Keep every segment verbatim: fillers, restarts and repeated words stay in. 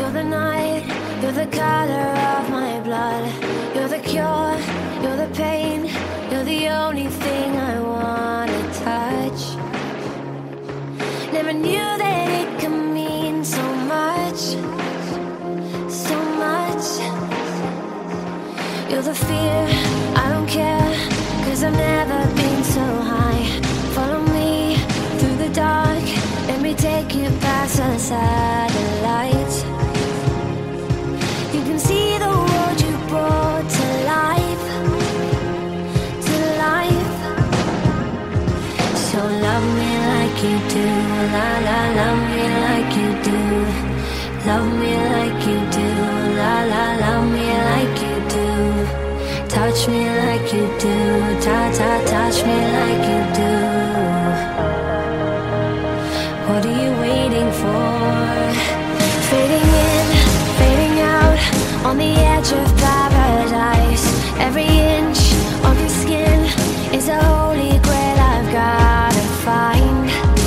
You're the night, you're the color of my blood. You're the cure, you're the pain. You're the only thing I wanna touch. Never knew that it could mean so much, so much. You're the fear, I don't care, 'cause I've never been so high. Follow me through the dark, let me take you past the satellites. You can see the world you brought to life, to life. So love me like you do, la la, love me like you do. Love me like you do, la la, love me like you do. Touch me like you do, ta ta, touch me like you do. What are you waiting for? Fading in, fading out, on the edge of paradise. Every inch of your skin is a holy grail I've gotta find.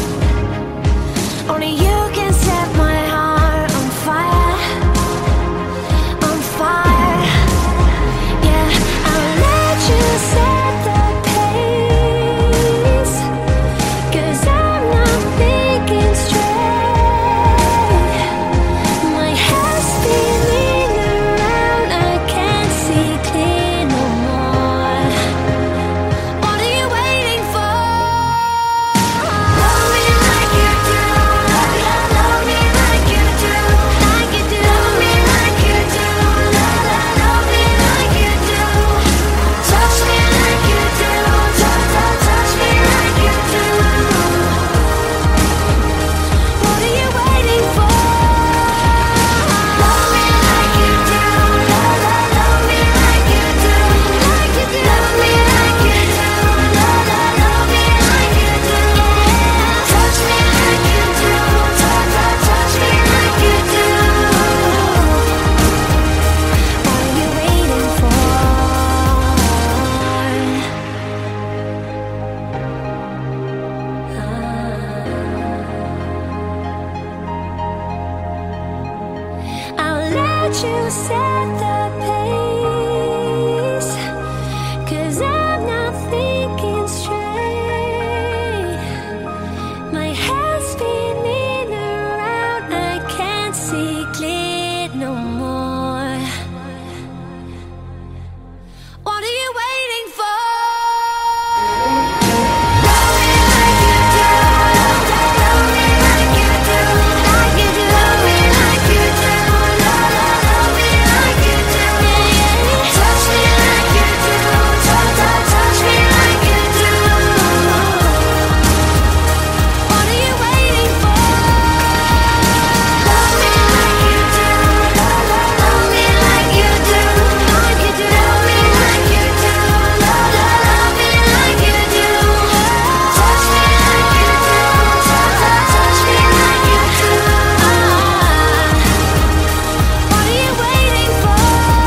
Only you can set my heart on fire, on fire. Yeah, I'll let you set the pace, 'cause I'm not thinking straight. My head's spinning around, I can't see clear no more. What are you waiting for? Love me like you do, love, love, love me like you do, like you do. Love me like you do, love, love, love me like you do. Touch me like you do, touch, touch, touch me like you do. What are you waiting for? Love me like you do, love, love, love me like you do, like you do. Love me like you do, love, love, love me like you do. Touch me like you do, touch, touch, touch me like you do. What are you waiting for? I'll let you set the pace, 'cause I'm not thinking straight. My head's spinning around, I can't see clear no more. What are you waiting for? Love me like you do, love, love, love me like you do, like you do. Love me like you do, love, love, love me like you do. Touch me like you do, touch, touch, touch me like you do. What are you waiting for? Love me like you do, love, love, love me like you do, like you do. Love me like you do, love, love, love me like you do. Touch me like you do, touch, touch, touch me like you do. What are you waiting for?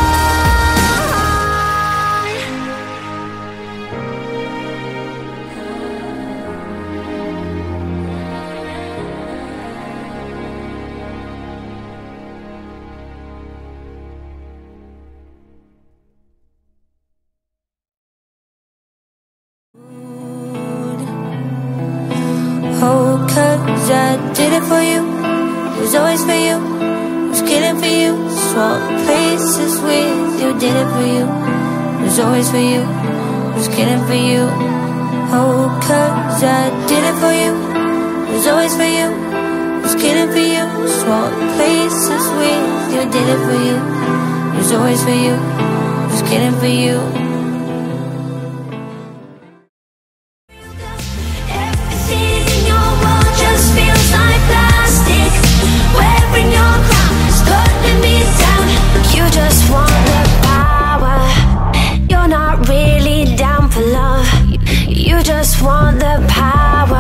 Oh, 'cause I did it for you, it was always for you, was killing for you, swap places with you. Did it for you, it was always for you, was killing for you. Oh, 'cause I did it for you, it was always for you, was killing for you, swap places with you. Did it for you, it was always for you, was killing for you. Everything in your world just feels like plastic. Wearing your crown is putting me down. You just want the power. You're not really down for love. You just want the power.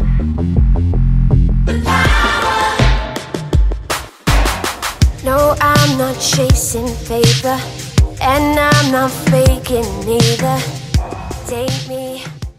No, I'm not chasing favor, and I'm not faking either. Take me